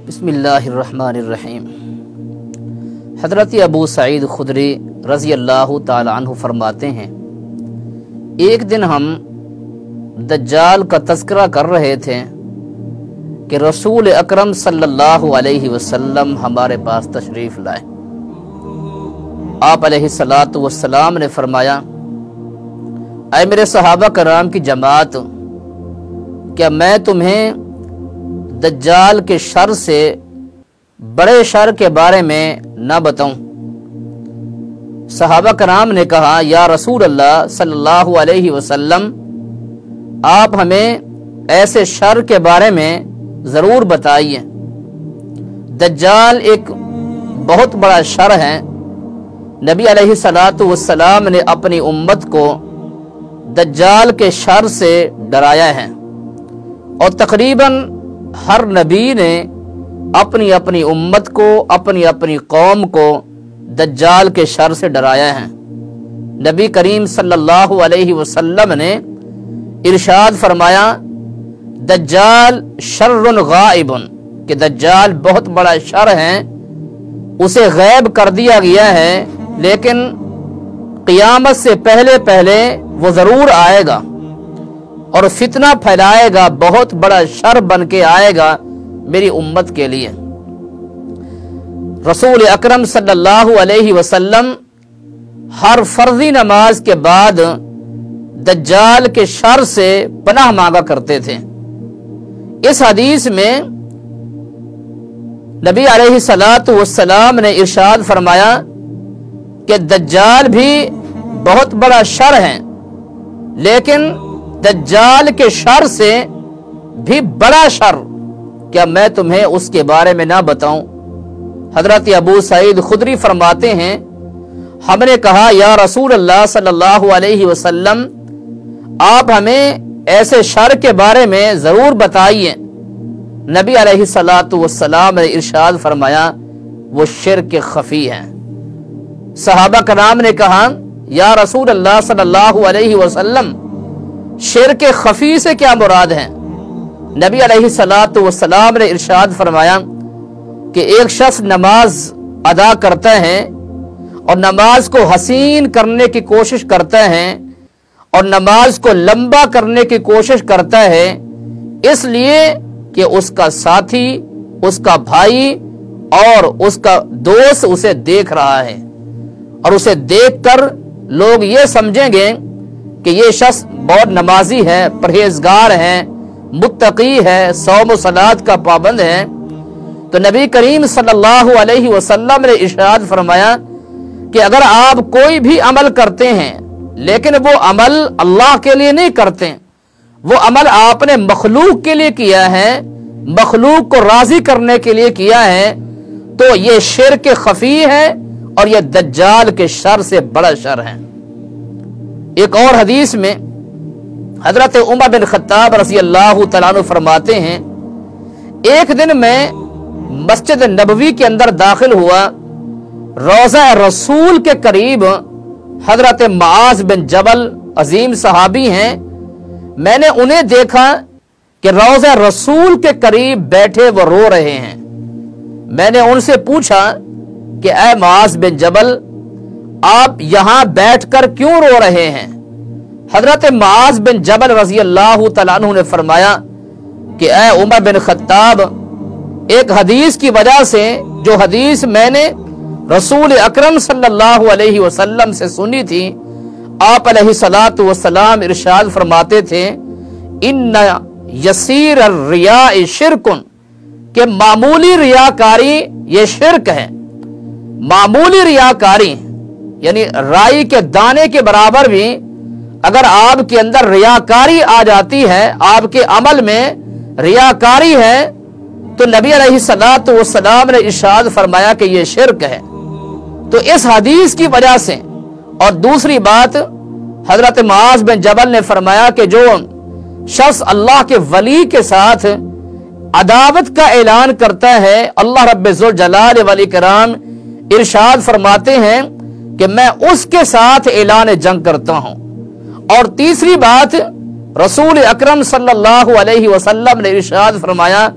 बिस्मिल्लाहिर्रहमानिर्रहीम। हज़रत अबू सईद खुदरी रज़ी अल्लाह ताला अन्हु फरमाते हैं, एक दिन हम दज्जाल का तज़किरा कर रहे थे कि रसूल अकरम सल्लल्लाहु अलैहि वसल्लम हमारे पास तशरीफ़ लाए। आप अलैहिस्सलातु वस्सलाम ने फरमाया, ऐ मेरे सहाबा कराम की जमात, क्या मैं तुम्हें दज्जाल के शर से बड़े शर के बारे में न बताऊं? सहाबा कराम ने कहा, या रसूल अल्लाह सल्लल्लाहु अलैहि वसल्लम, आप हमें ऐसे शर के बारे में ज़रूर बताइए। दज्जाल एक बहुत बड़ा शर है। नबी अलैहिस्सलातु वस्सलाम ने अपनी उम्मत को दज्जाल के शर से डराया है और तकरीबन हर नबी ने अपनी अपनी उम्मत को, अपनी अपनी कौम को दज्जाल के शर से डराया है। नबी करीम सल्लल्लाहु अलैहि वसल्लम ने इरशाद फरमाया, दज्जाल शर्रुन गाइबुन, कि दज्जाल बहुत बड़ा शर है, उसे गैब कर दिया गया है, लेकिन क़ियामत से पहले पहले वो ज़रूर आएगा और फितना फैलाएगा, बहुत बड़ा शर बन के आएगा मेरी उम्मत के लिए। रसूल अकरम सल्लल्लाहु अलैहि वसल्लम हर फर्जी नमाज के बाद दज्जाल के शर से पनाह मांगा करते थे। इस हदीस में नबी अलैहिस्सलातु वस्सलाम ने इरशाद फरमाया कि दज्जाल भी बहुत बड़ा शर है, लेकिन दज्जाल के शर से भी बड़ा शर क्या मैं तुम्हें उसके बारे में ना बताऊं? हजरत अबू सईद खुदरी फरमाते हैं, हमने कहा, या रसूल अल्लाह सल्लल्लाहु अलैहि वसल्लम, आप हमें ऐसे शर के बारे में जरूर बताइए। नबी अलैहिस्सलातु वस्सलाम ने इरशाद फरमाया, वो शिर्क खफी है। सहाबा कराम ने कहा, या रसूल अल्लाह सल्लल्लाहु अलैहि वसल्लम, शिर्क खफी से क्या मुराद है? नबी अलैहिस्सलातु वस्सलाम ने इरशाद फरमाया कि एक शख्स नमाज अदा करता है और नमाज को हसीन करने की कोशिश करता है और नमाज को लंबा करने की कोशिश करता है, इसलिए कि उसका साथी, उसका भाई और उसका दोस्त उसे देख रहा है और उसे देखकर लोग ये समझेंगे कि ये शख्स बहुत नमाजी है, परहेजगार है, मुत्तकी है, सौम सलात का पाबंद है। तो नबी करीम सल्लल्लाहु अलैहि वसल्लम ने इरशाद फरमाया कि अगर आप कोई भी अमल करते हैं लेकिन वो अमल अल्लाह के लिए नहीं करते, वो अमल आपने मखलूक के लिए किया है, मखलूक को राजी करने के लिए किया है, तो ये शिर्क खफी है और ये दज्जाल के शर से बड़ा शर है। एक और हदीस में हजरत उमर बिन खत्ताब रज़ी अल्लाह तआला अन्हु फरमाते हैं, एक दिन मैं मस्जिद नबवी के अंदर दाखिल हुआ, रोज़ा रसूल के करीब हजरत मुआज़ बिन जबल अजीम सहाबी हैं, मैंने उन्हें देखा कि रोज़ा रसूल के करीब बैठे वो रो रहे हैं। मैंने उनसे पूछा कि ऐ मुआज़ बिन जबल, आप यहां बैठकर क्यों रो रहे हैं? हजरत मुआज़ बिन जबल रज़ी अल्लाह तआला अन्हु ने फरमाया कि ऐ उमर बिन खत्ताब, एक हदीस की वजह से, जो हदीस मैंने रसूल अकरम सल्लल्लाहु अलैहि वसल्लम से सुनी थी, आप अलैहिस्सलातु वस्सलाम इरशाद फरमाते थे, इन्ना यसीर रिया शिरकुन, के मामूली रियाकारी ये शिरक है। मामूली रियाकारी यानी राई के दाने के बराबर भी अगर आपके अंदर रियाकारी आ जाती है, आपके अमल में रियाकारी है, तो नबी अलैहिस्सलातु वस्सलाम ने इरशाद फरमाया कि ये शिरक है। तो इस हदीस की वजह से, और दूसरी बात, हजरत मुआज़ बिन जबल ने फरमाया कि जो शख्स अल्लाह के वली के साथ अदावत का ऐलान करता है, अल्लाह रब्बुल जलाल वल इकराम इरशाद फरमाते हैं कि मैं उसके साथ ऐलान जंग करता हूं। और तीसरी बात, रसूल अकरम सल्लल्लाहु अलैहि वसल्लम ने इरशाद फरमाया,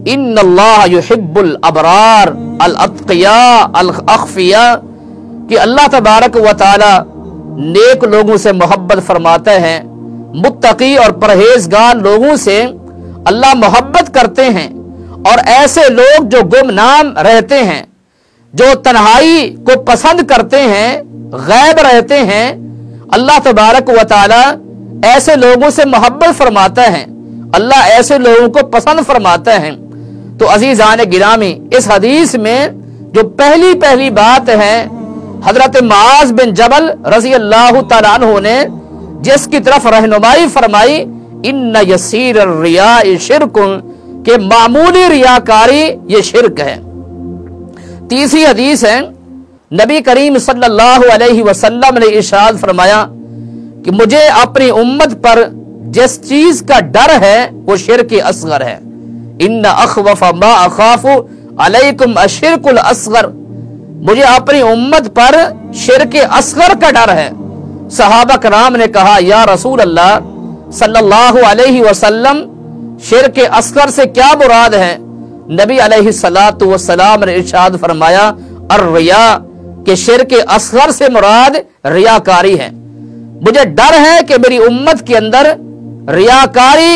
ان اللہ یحب الابرار الاتقیاء الاخفیاء، کہ اللہ تبارک و تعالی نیک لوگوں سے محبت فرماتے ہیں، متقی اور پرہیزگار لوگوں سے اللہ محبت کرتے ہیں، اور ایسے لوگ جو گمنام رہتے ہیں، جو تنہائی کو پسند کرتے ہیں، غائب رہتے ہیں، اللہ تبارک و تعالی ایسے لوگوں سے محبت فرماتا ہے، اللہ ایسے لوگوں کو پسند فرماتا ہے۔ تو عزیزان گرامی، اس حدیث میں جو پہلی بات ہے، حضرت معاذ بن جبل رضی اللہ تعالیٰ عنہ نے جس کی طرف رہنمائی فرمائی، ان یسیر الریاء شرک، کہ معمولی ریاکاری یہ شرک ہے۔ تیسری حدیث ہے، نبی کریم صلی اللہ علیہ وسلم نے ارشاد فرمایا کہ مجھے اپنی امت پر جس چیز کا ڈر ہے وہ شرک اصغر ہے۔ ان اخوف ما اخاف علیکم الشرک الاصغر، مجھے اپنی امت پر شرک اصغر کا ڈر ہے۔ صحابہ کرام نے کہا یا رسول اللہ صلی اللہ علیہ وسلم، شرک اصغر سے کیا مراد ہے؟ نبی علیہ الصلاۃ والسلام نے ارشاد فرمایا الریا، کہ شرک اصغر سے مراد ریاکاری ہے۔ مجھے ڈر ہے کہ میری امت کے اندر ریاکاری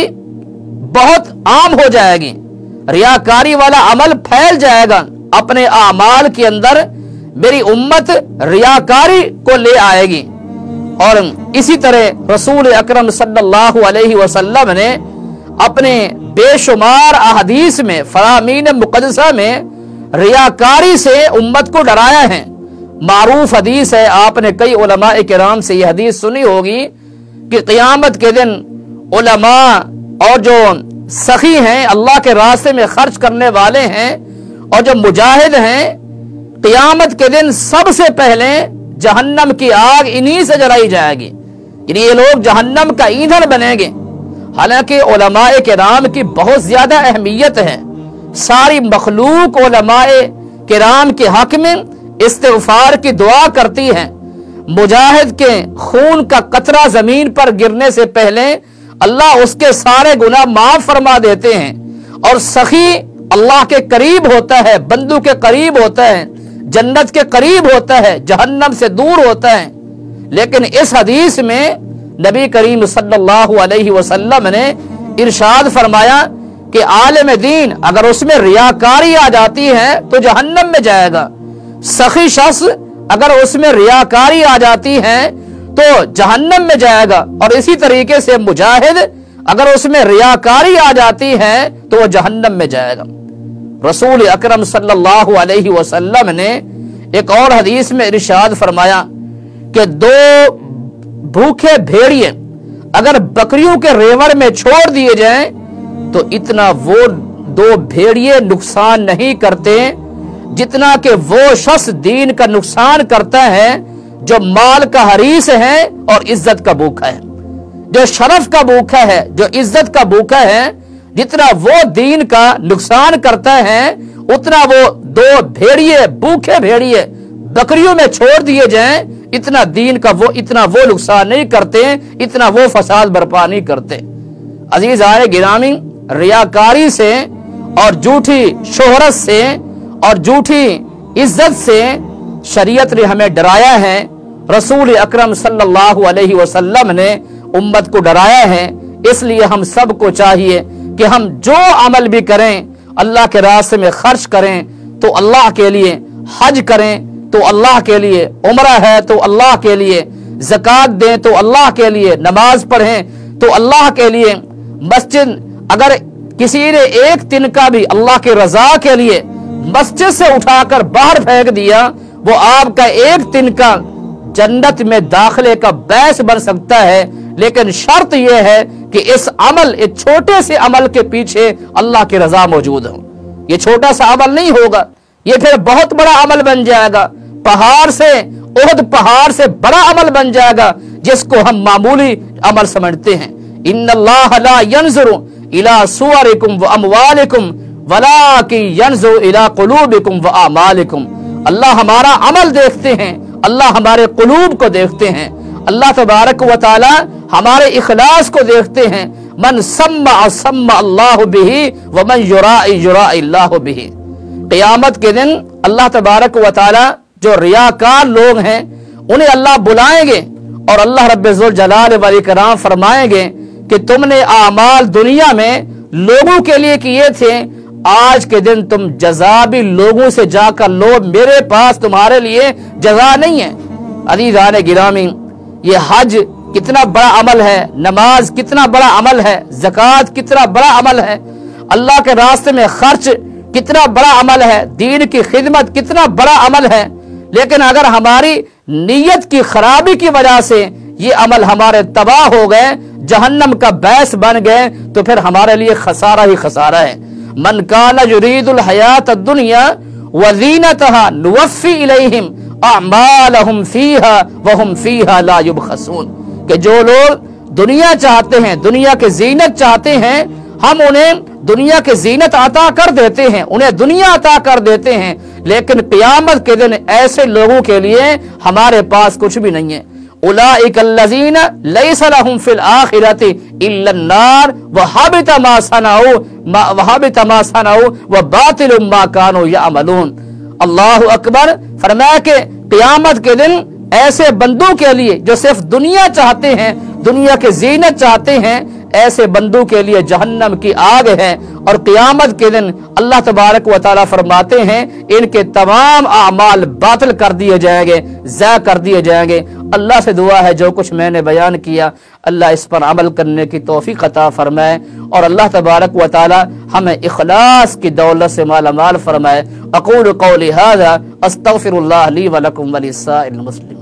بہت عام ہو جائے گی، ریاکاری والا عمل پھیل جائے گا، اپنے اعمال کے اندر میری امت ریاکاری کو لے آئے گی۔ اور اسی طرح رسول اکرم صلی اللہ علیہ وسلم نے اپنے بے شمار احادیث میں، فرامین مقدسہ میں ریاکاری سے امت کو ڈرایا ہے۔ معروف حدیث ہے، آپ نے کئی علماء کرام سے یہ حدیث سنی ہوگی کہ قیامت کے دن علماء اور جو سخی ہیں، اللہ کے راستے میں خرچ کرنے والے ہیں، اور جو مجاہد ہیں، قیامت کے دن سب سے پہلے جہنم کی آگ انہی سے جلائی جائے گی، یعنی یہ لوگ جہنم کا ایندھن بنیں گے۔ حالانکہ علماء کرام کی بہت زیادہ اہمیت ہے، ساری مخلوق علماء کرام کے حق میں استغفار کی دعا کرتی ہے۔ مجاہد کے خون کا قطرہ زمین پر گرنے سے پہلے اللہ اس کے سارے گناہ معاف فرما دیتے ہیں، اور سخی اللہ کے قریب ہوتا ہے، بندوں کے قریب ہوتا ہے، جنت کے قریب ہوتا ہے، جہنم سے دور ہوتا ہے۔ لیکن اس حدیث میں نبی کریم صلی اللہ علیہ وسلم نے ارشاد فرمایا کہ عالم دین اگر اس میں ریاکاری آ جاتی ہے تو جہنم میں جائے گا، سخی شخص اگر اس میں ریاکاری آ جاتی ہے تو جہنم میں جائے گا، اور اسی طریقے سے مجاہد اگر اس میں ریاکاری آ جاتی ہے تو وہ جہنم میں جائے گا۔ رسول اکرم صلی اللہ علیہ وسلم نے ایک اور حدیث میں ارشاد فرمایا کہ دو بھوکے بھیڑیے اگر بکریوں کے ریوڑ میں چھوڑ دیے جائیں تو اتنا وہ دو بھیڑیے نقصان نہیں کرتے جتنا کہ وہ شخص دین کا نقصان کرتا ہے جو مال کا حریص ہے اور عزت کا بھوکا ہے، جو شرف کا بھوکا ہے، جو عزت کا بھوکا ہے۔ جتنا وہ دین کا نقصان کرتا ہے اتنا وہ دو بھیڑیے، بھوکے بھیڑیے بکریوں میں چھوڑ دیے جائیں، اتنا وہ نقصان نہیں کرتے، اتنا وہ فساد برپا نہیں کرتے۔ عزیزان گرامی، ریاکاری سے اور جھوٹی شہرت سے اور جھوٹی عزت سے شریعت نے ہمیں ڈرایا ہے، رسول اکرم صلی اللہ علیہ وسلم نے امت کو ڈرایا ہے۔ اس لیے ہم سب کو چاہیے کہ ہم جو عمل بھی کریں، اللہ کے راستے میں خرچ کریں تو اللہ کے لیے، حج کریں تو اللہ کے لیے، عمرہ ہے تو اللہ کے لیے، زکوٰۃ دیں تو اللہ کے لیے، نماز پڑھیں تو اللہ کے لیے، مسجد اگر کسی نے ایک تنکا بھی اللہ کی رضا کے لیے مسجد سے اٹھا کر باہر پھینک دیا، وہ آپ کا ایک تنکا جنت میں داخلے کا باعث بن سکتا ہے، لیکن شرط یہ ہے کہ اس عمل، ایک چھوٹے سے عمل کے پیچھے اللہ کی رضا موجود ہو۔ یہ چھوٹا سا عمل نہیں ہوگا، یہ پھر بہت بڑا عمل بن جائے گا، پہاڑ سے، احد پہاڑ سے بڑا عمل بن جائے گا جس کو ہم معمولی عمل سمجھتے ہیں۔ ان اللہ لا ينظر الى صورکم واموالکم ولکن ينظر الى قلوبکم واعمالکم۔ اللہ ہمارا عمل دیکھتے ہیں، اللہ ہمارے قلوب کو دیکھتے ہیں، اللہ تبارک و تعالی ہمارے اخلاص کو دیکھتے ہیں، من سمع سمع اللہ بہ ومن یرائی یرائی اللہ بہ۔ قیامت کے دن اللہ تبارک و تعالی جو ریاکار لوگ ہیں انہیں اللہ بلائیں گے اور اللہ رب ذوالجلال والاکرام فرمائیں گے کہ تم نے اعمال دنیا میں لوگوں کے لیے کیے تھے، آج کے دن تم جزا بھی لوگوں سے جا کر لو، میرے پاس تمہارے لیے جزا نہیں ہے۔ عزیزان گرامی، یہ حج کتنا بڑا عمل ہے، نماز کتنا بڑا عمل ہے، زکوٰۃ کتنا بڑا عمل ہے، اللہ کے راستے میں خرچ کتنا بڑا عمل ہے، دین کی خدمت کتنا بڑا عمل ہے، لیکن اگر ہماری نیت کی خرابی کی وجہ سے یہ عمل ہمارے تباہ ہو گئے، جہنم کا باعث بن گئے، تو پھر ہمارے لیے خسارہ ہی خسارہ ہے۔ من کان یرید الحیات الدنیا وزینتها نوفی الیہم اعمالہم فیہا وہم فیہا لا یبخسون، کہ جو لوگ دنیا چاہتے ہیں، دنیا کی زینت چاہتے ہیں، ہم انہیں دنیا کی زینت عطا کر دیتے ہیں، انہیں دنیا عطا کر دیتے ہیں، لیکن قیامت کے دن ایسے لوگوں کے لیے ہمارے پاس کچھ بھی نہیں ہے۔ اولئک الذین لیس لہم فی الآخرۃ الا النار وحبط ما صنعوا وباطل ما کانوا یعملون۔ اللہ اکبر۔ فرمایا کہ قیامت کے دن ایسے بندوں کے لیے جو صرف دنیا چاہتے ہیں، دنیا کی زینت چاہتے ہیں، ایسے بندوں کے لیے جہنم کی آگ ہے، اور قیامت کے دن اللہ تبارک و تعالیٰ فرماتے ہیں ان کے تمام اعمال باطل کر دیے جائیں گے، ضائع کر دیے جائیں گے۔ اللہ سے دعا ہے جو کچھ میں نے بیان کیا اللہ اس پر عمل کرنے کی توفیق عطا فرمائے، اور اللہ تبارک و تعالیٰ ہمیں اخلاص کی دولت سے مالا مال فرمائے۔ اقول قولی ھذا استغفر اللہ لی ولکم ولسائر المسلمین۔